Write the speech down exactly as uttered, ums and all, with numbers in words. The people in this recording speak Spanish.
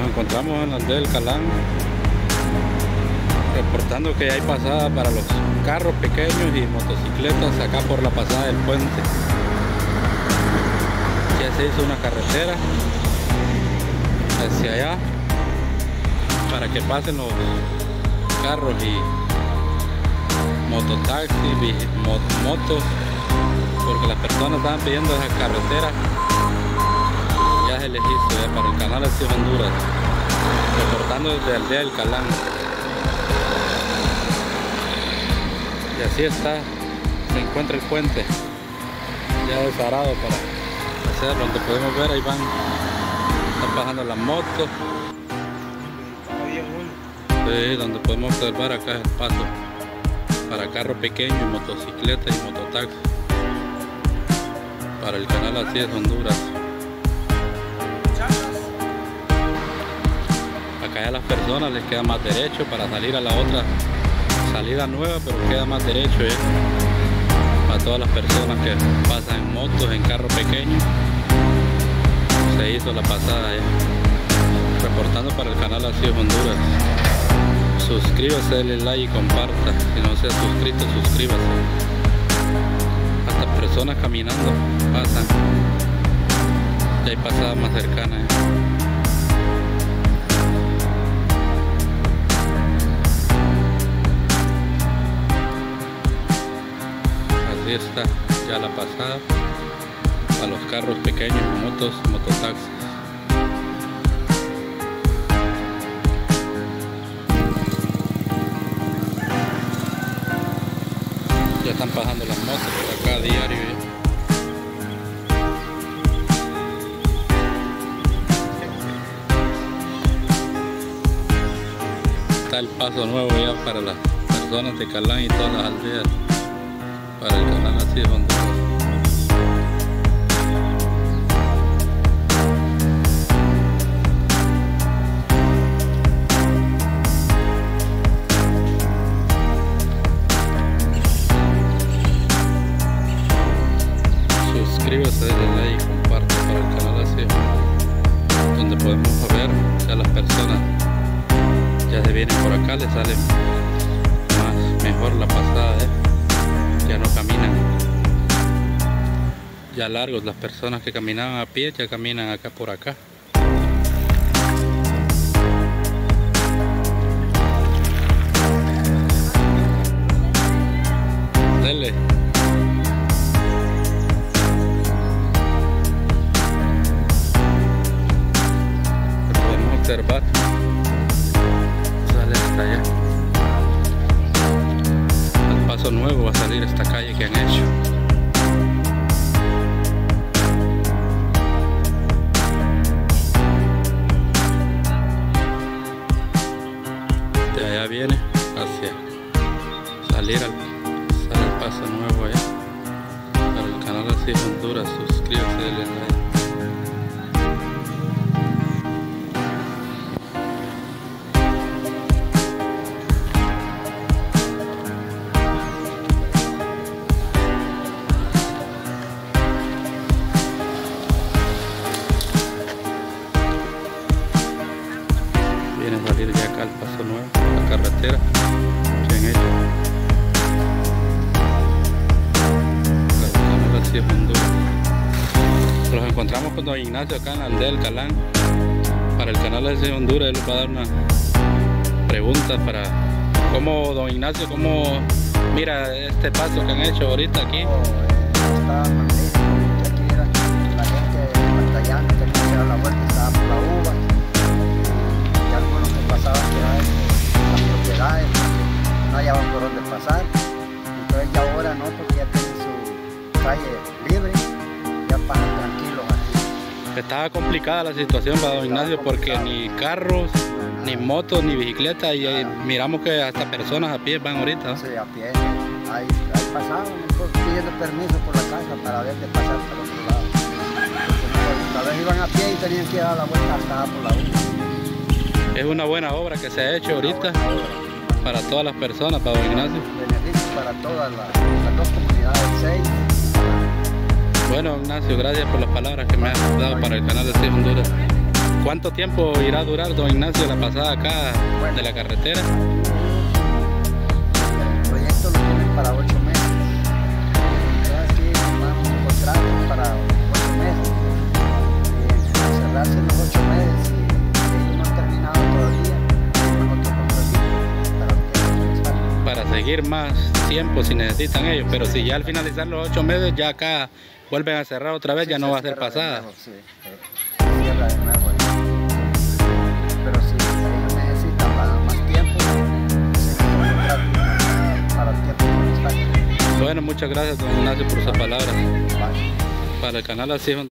Nos encontramos en la aldea del Calán, reportando que hay pasada para los carros pequeños y motocicletas acá por la pasada del puente. Ya se hizo una carretera hacia allá para que pasen los carros y mototaxis, motos, porque las personas estaban pidiendo esa carretera. Ya se les hizo ya para el canal Así Honduras, reportando desde la aldea del Calán. Y así está, se encuentra el puente ya desarado para hacer, donde podemos ver ahí van, están pasando las motos. Sí, donde podemos observar acá el paso para carro pequeño, motocicleta y mototaxi para el canal Así es Honduras. Acá ya a las personas les queda más derecho para salir a la otra salida nueva, pero queda más derecho ¿eh? Para todas las personas que pasan en motos, en carro pequeño. Se hizo la pasada ¿eh? Reportando para el canal Así es Honduras. Suscríbase, denle like y comparta. Si no se ha suscrito, suscríbase. Hasta personas caminando pasan. Ya hay pasadas más cercanas ¿eh? Así está ya la pasada a los carros pequeños, motos, mototaxis. Ya están pasando las motos por acá a diario ¿eh? Está el paso nuevo ya para las personas de Calán y todas las aldeas para el canal Así es Honduras. Suscríbase, denle like y comparte para el canal Así es Honduras, donde podemos ver que a las personas ya se vienen por acá, les sale más mejor la pasada ¿eh? Ya no caminan ya largos, las personas que caminaban a pie ya caminan acá por acá. Dele. Podemos observar, sale hasta allá. Al paso nuevo va a salir esta calle que han hecho. De allá viene hacia salir al, sale el paso nuevo allá para el canal Así es Honduras. Suscríbase, denle like. Viene a salir ya acá el paso nuevo, la carretera que han hecho. El canal Así es Honduras. Nos encontramos con don Ignacio acá en la aldea del Calán para el canal Así es Honduras. Él les va a dar una pregunta para cómo, don Ignacio, cómo mira este paso que han hecho ahorita aquí. Estaba magnífico, aquí era la gente batallando, tenía que dar la vuelta, estaba por la uva. Algunos que pasaban que eran las propiedades, no hallaban por dónde pasar, entonces ya ahora no, porque ya tienen su calle libre, ya pasan tranquilos aquí. Estaba complicada la situación para don Ignacio porque ni carros, ni motos, ni bicicletas, y ahí miramos que hasta personas a pie van ahorita, ¿no? Sí, a pie, ahí, ahí pasaban pidiendo permiso por la casa para ver de pasar para el otro lado, porque tal vez iban a pie y tenían que dar la vuelta hasta por la uva. Es una buena obra que se ha hecho ahorita para todas las personas, para don Ignacio. Beneficio para todas las, las dos comunidades, seis. Bueno, Ignacio, gracias por las palabras que me has dado para el canal Así es Honduras. ¿Cuánto tiempo irá a durar, don Ignacio, la pasada acá bueno, de la carretera? El proyecto lo tienen para ocho meses. Ya aquí vamos a encontrar para ocho meses. Y al cerrarse los ocho meses, y ellos no han terminado todavía, nosotros para, para seguir más tiempo si necesitan ellos, pero si ya al finalizar los ocho meses ya acá vuelven a cerrar otra vez, sí, ya no va a ser pasada. Nuevo, sí, se cierra de nuevo. Pero si ellos necesitan más tiempo, se para el tiempo que está. Bueno, muchas gracias, don Ignacio, por sus palabras. Para el canal Así